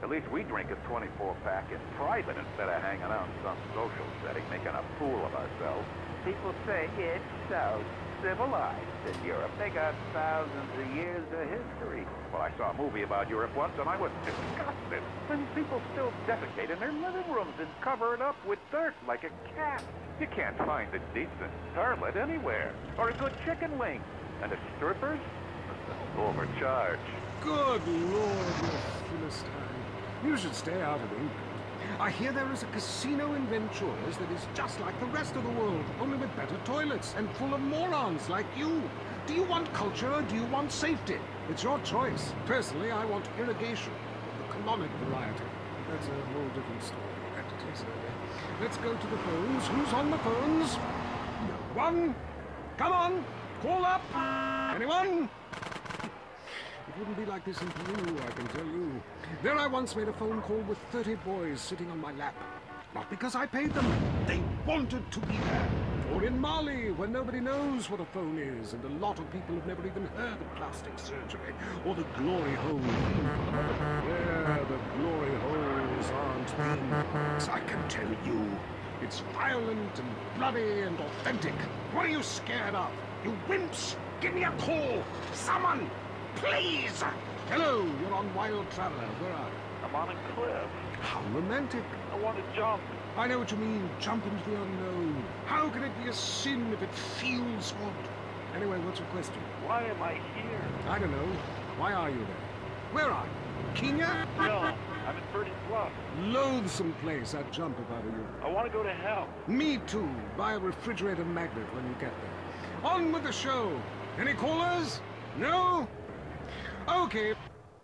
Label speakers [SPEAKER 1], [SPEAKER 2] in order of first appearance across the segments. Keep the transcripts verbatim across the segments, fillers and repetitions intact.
[SPEAKER 1] At least we drink a twenty-four pack in private instead of hanging out in some social setting, making a fool of ourselves. People say it's so civilized in Europe. They got thousands of years of history. Well, I saw a movie about Europe once, and I was disgusted. And people still defecate in their living rooms and cover it up with dirt like a cat. You can't find a decent toilet anywhere, or a good chicken wing. And the strippers? Overcharged.
[SPEAKER 2] Good Lord, you Philistine. You should stay out of England. I hear there is a casino in Ventures that is just like the rest of the world, only with better toilets and full of morons like you. Do you want culture or do you want safety? It's your choice. Personally, I want irrigation, of the colonic variety. That's a whole different story. Entities, uh, Let's go to the phones. Who's on the phones? No one. Come on, call up. Anyone? It wouldn't be like this in Peru, I can tell you. There I once made a phone call with thirty boys sitting on my lap. Not because I paid them. They wanted to be there. Or in Mali, where nobody knows what a phone is, and a lot of people have never even heard of plastic surgery, or the glory hole. Yeah, the glory holes aren't being. I can tell you. It's violent and bloody and authentic. What are you scared of? You wimps! Give me a call! Someone! Please! Hello, you're on Wild Traveler. Where are you?
[SPEAKER 1] I'm on a cliff.
[SPEAKER 2] How romantic.
[SPEAKER 1] I want to jump.
[SPEAKER 2] I know what you mean. Jump into the unknown. How can it be a sin if it feels good? Anyway, what's your question?
[SPEAKER 1] Why am I here?
[SPEAKER 2] I don't know. Why are you there? Where are you? Kenya?
[SPEAKER 1] No, I'm in Birdie Bluff.
[SPEAKER 2] Loathsome place. I'd jump if I were you.
[SPEAKER 1] I want to go to hell.
[SPEAKER 2] Me too. Buy a refrigerator magnet when you get there. On with the show. Any callers? No? Okay.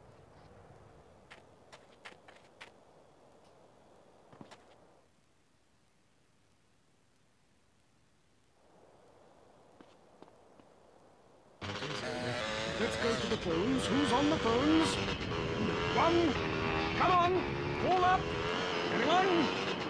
[SPEAKER 2] Let's go to the phones. Who's on the phones? One. Come on. Call up. Anyone?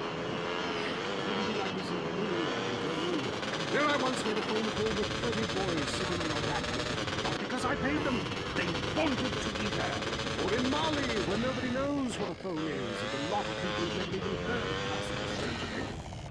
[SPEAKER 2] There I once made a phone call with thirty boys sitting in a lap. Not because I paid them. They wanted to be there. Or in Mali, where nobody knows what a phone is, and a lot of people have never even heard of plastic surgery.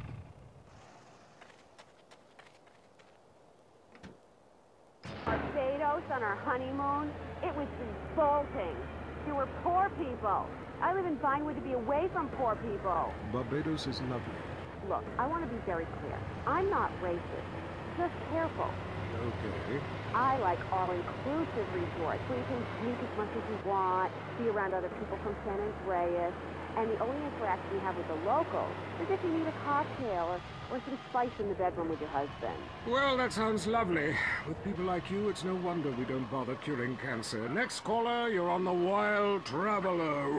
[SPEAKER 3] Barbados on our honeymoon, it was revolting. There were poor people. I live in Vinewood to be away from poor people.
[SPEAKER 2] Barbados is lovely.
[SPEAKER 3] Look, I want to be very clear. I'm not racist. Just careful.
[SPEAKER 2] Okay.
[SPEAKER 3] I like all-inclusive resorts where you can drink as much as you want, be around other people from San Andreas, and the only interaction you have with the locals is if you need a cocktail or, or some spice in the bedroom with your husband.
[SPEAKER 2] Well, that sounds lovely. With people like you, it's no wonder we don't bother curing cancer. Next caller, you're on the Wild Traveler.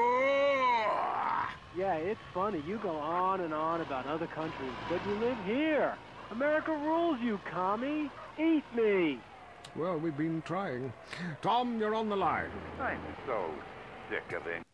[SPEAKER 4] Yeah, it's funny. You go on and on about other countries, but you live here. America rules, you commie. Eat me.
[SPEAKER 2] Well, we've been trying. Tom, you're on the line.
[SPEAKER 1] I'm so sick of it.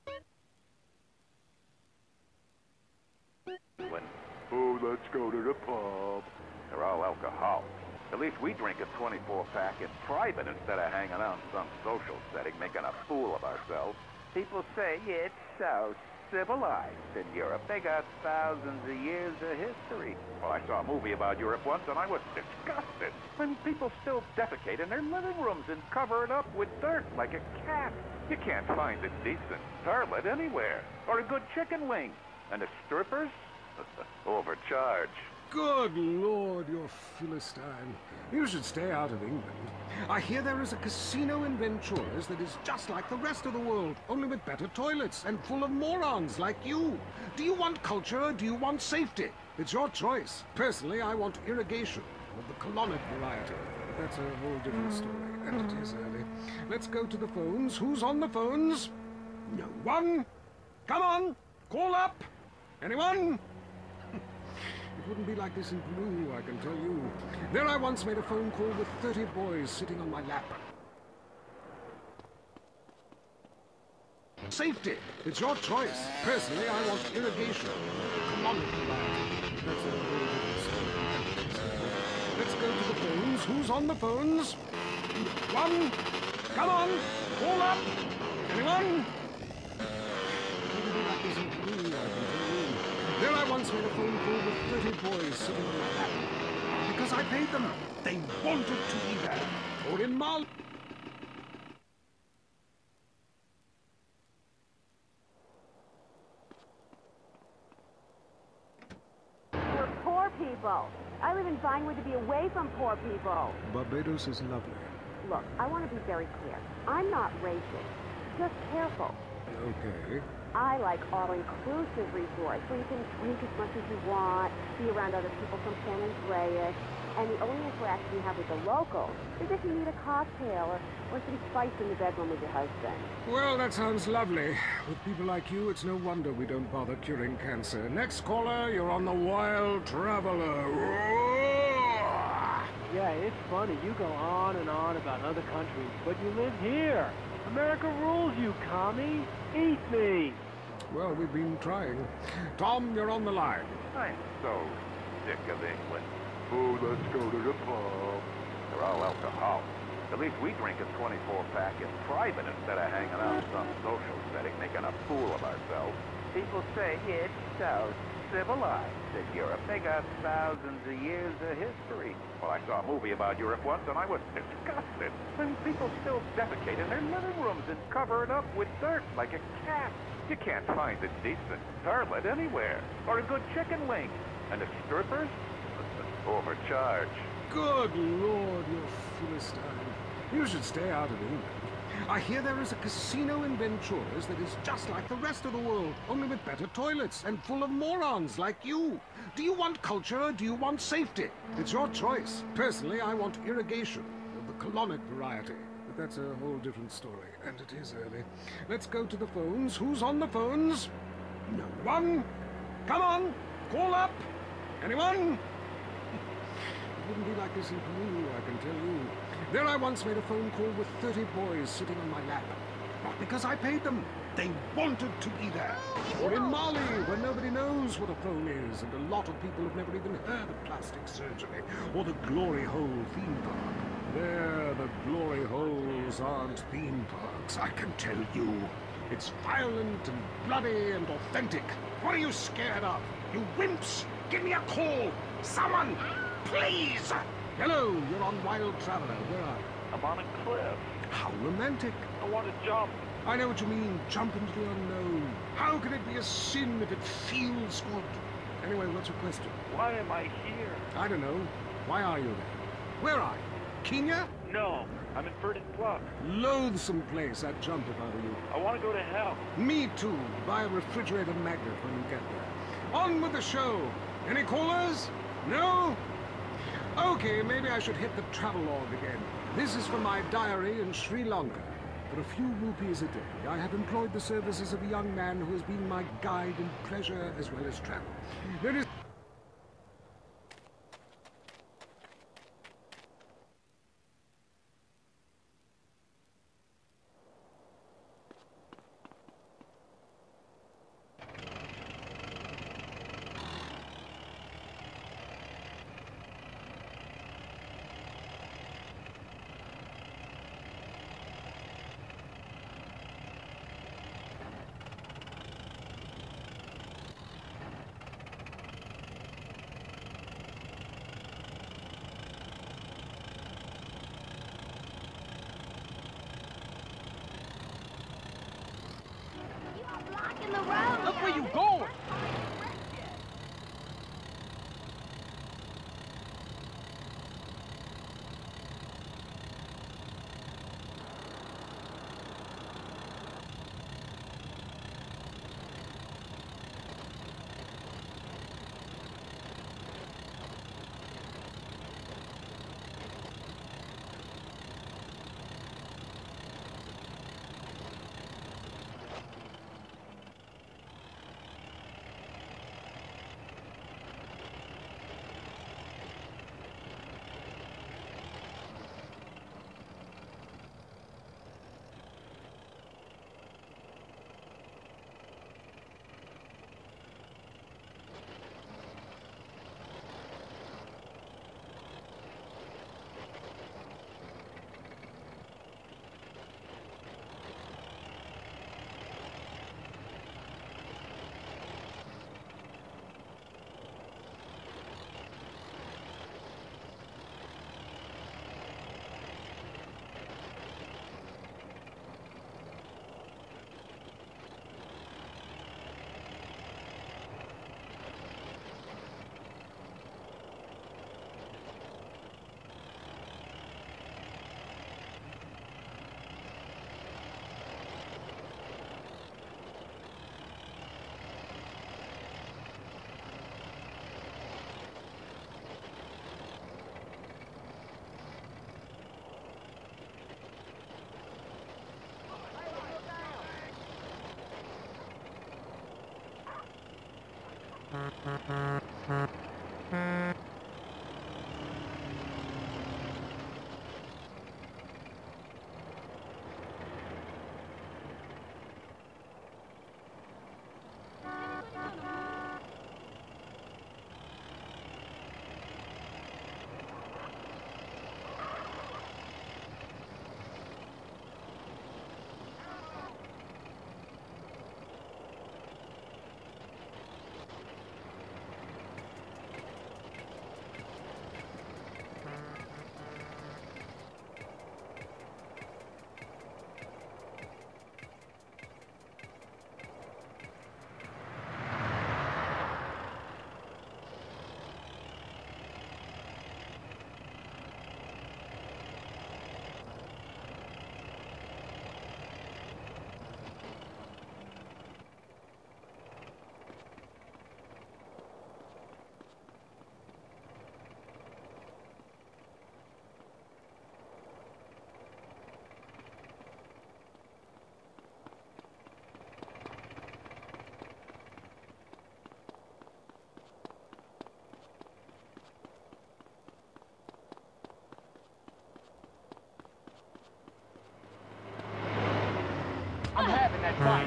[SPEAKER 1] When, oh, let's go to the pub. They're all alcoholics. At least we drink a twenty-four pack in private instead of hanging out in some social setting, making a fool of ourselves. People say it's so civilized in Europe. They got thousands of years of history. Well, I saw a movie about Europe once, and I was disgusted. And people still defecate in their living rooms and cover it up with dirt like a cat. You can't find a decent toilet anywhere, or a good chicken wing. And the strippers? Overcharged.
[SPEAKER 2] Good Lord, you're Philistine. You should stay out of England. I hear there is a casino in Ventures that is just like the rest of the world, only with better toilets and full of morons like you. Do you want culture or do you want safety? It's your choice. Personally, I want irrigation, of the colonic variety. But that's a whole different story. Entities early. Let's go to the phones. Who's on the phones? No one. Come on, call up. Anyone? It wouldn't be like this in Peru, I can tell you. There I once made a phone call with thirty boys sitting on my lap. Safety. It's your choice. Personally, I want irrigation. Colonic variety. That's a whole different story. Let's go to the phones. Who's on the phones? One. Come on. Call up. Anyone? boys sitting on my lap. Because I paid them. They wanted to be there. Or in Mal...
[SPEAKER 3] We're poor people. I live in Vinewood to be away from poor people.
[SPEAKER 2] Barbados is lovely.
[SPEAKER 3] Look, I want to be very clear. I'm not racist. Just careful.
[SPEAKER 2] Okay.
[SPEAKER 3] I like all-inclusive resorts where you can drink as much as you want, be around other people from San Andreas, and the only interaction you have with the locals is if you need a cocktail or, or some spice in the bedroom with your husband.
[SPEAKER 2] Well, that sounds lovely. With people like you, it's no wonder we don't bother curing cancer. Next caller, you're on the Wild Traveler.
[SPEAKER 4] Yeah, it's funny. You go on and on about other countries, but you live here. America rules, you commie. Eat me.
[SPEAKER 2] Well, we've been trying. Tom, you're on the line.
[SPEAKER 1] I'm so sick of England. Oh, let's go to the pub. They're all alcoholics. At least we drink a twenty-four pack in private instead of hanging out in some social setting making a fool of ourselves. People say it's so civilized that Europe. They got thousands of years of history. Well, I saw a movie about Europe once, and I was disgusted. And people still defecate in their living rooms and cover it up with dirt like a cat. You can't find a decent toilet anywhere, or a good chicken wing. And the strippers? Overcharge.
[SPEAKER 2] Good Lord, you Philistine. You should stay out of England. I hear there is a casino in Ventura's that is just like the rest of the world, only with better toilets and full of morons like you. Do you want culture or do you want safety? It's your choice. Personally, I want irrigation of the colonic variety. But that's a whole different story, and it is early. Let's go to the phones. Who's on the phones? No one? Come on, call up. Anyone? It wouldn't be like this in Peru, I can tell you. There I once made a phone call with thirty boys sitting on my lap. Not because I paid them. They wanted to be there. Or in Mali, where nobody knows what a phone is, and a lot of people have never even heard of plastic surgery, or the Glory Hole theme park. There, the Glory Holes aren't theme parks, I can tell you. It's violent and bloody and authentic. What are you scared of? You wimps! Give me a call! Someone! Please! Hello, you're on Wild Traveler. Where are you?
[SPEAKER 1] I'm on a cliff.
[SPEAKER 2] How romantic.
[SPEAKER 1] I want to jump.
[SPEAKER 2] I know what you mean. Jump into the unknown. How can it be a sin if it feels good? Anyway, what's your question?
[SPEAKER 1] Why am I here?
[SPEAKER 2] I don't know. Why are you there? Where are you? Kenya?
[SPEAKER 1] No, I'm in Verdant Block.
[SPEAKER 2] Loathsome place. I'd jump if I were you.
[SPEAKER 1] I want to go to hell.
[SPEAKER 2] Me too. Buy a refrigerator magnet when you get there. On with the show. Any callers? No? Okay, maybe I should hit the travelogue again. This is from my diary in Sri Lanka. For a few rupees a day, I have employed the services of a young man who has been my guide in pleasure as well as travel. There is...
[SPEAKER 5] Look where you going! right, fine.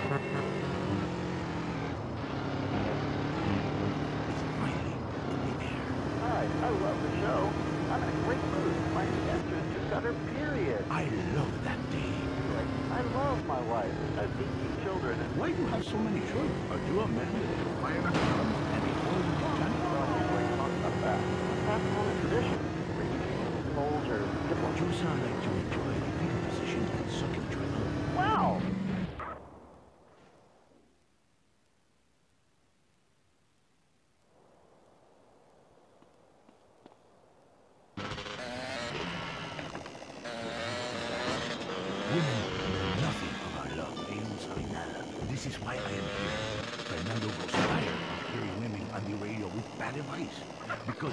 [SPEAKER 6] Hi, I love the show. I'm in a great mood. My mistress just got her period.
[SPEAKER 7] I love that day.
[SPEAKER 6] I love my wife. I've eighteen children and
[SPEAKER 7] Why do you have so many children? Are you a man with a fire arms and a whole gun?
[SPEAKER 6] probably talk about that. That's one of tradition. Soldier, diplomat.
[SPEAKER 7] You sound like you enjoy the fetal position and sucking drill.
[SPEAKER 6] Wow!
[SPEAKER 7] Women know nothing of our love, eh, Salina? This is why I am here. Fernando grows tired of hearing women on the radio with bad advice. Because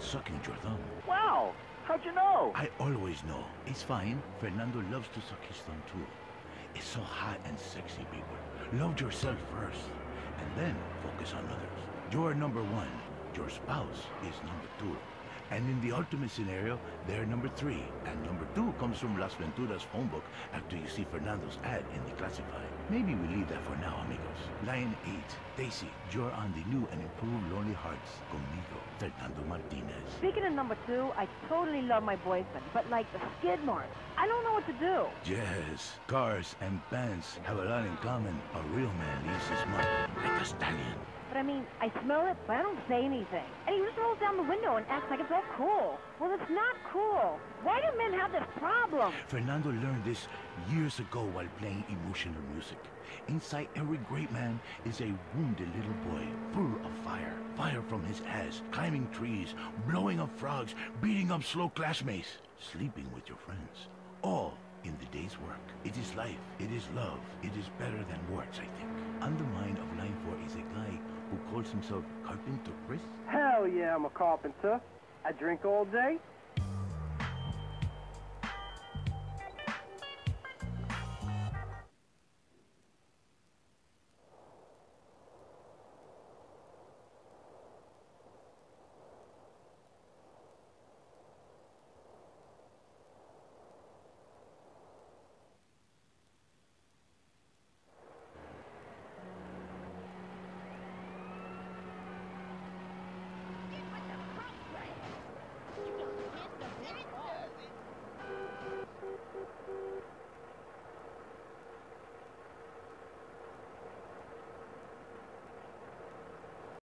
[SPEAKER 7] sucking your thumb.
[SPEAKER 6] Wow, how'd you know?
[SPEAKER 7] I always know. It's fine. Fernando loves to suck his thumb too. It's so hot and sexy, people. Love yourself first, and then focus on others. You're number one. Your spouse is number two. And in the ultimate scenario, they're number three. And number two comes from Las Venturas phone book after you see Fernando's ad in the classified. Maybe we leave that for now, amigos. Line eight. Daisy, you're on the new and improved Lonely Hearts conmigo, Fernando Martinez.
[SPEAKER 5] Speaking of number two, I totally love my boyfriend, but like the skid marks, I don't know what to do.
[SPEAKER 7] Yes, cars and bands have a lot in common. A real man leaves his mark like a stallion.
[SPEAKER 5] But I mean, I smell it, but I don't say anything. And he just rolls down the window and acts like it's all cool. Well, it's not cool. Why do men have this problem?
[SPEAKER 7] Fernando learned this years ago while playing emotional music. Inside every great man is a wounded little boy, full of fire. Fire from his ass, climbing trees, blowing up frogs, beating up slow classmates, sleeping with your friends. All in the day's work. It is life. It is love. It is better than words, I think. On the mind of line four is a guy who calls himself Carpenter Chris.
[SPEAKER 4] Hell yeah, I'm a carpenter. I drink all day,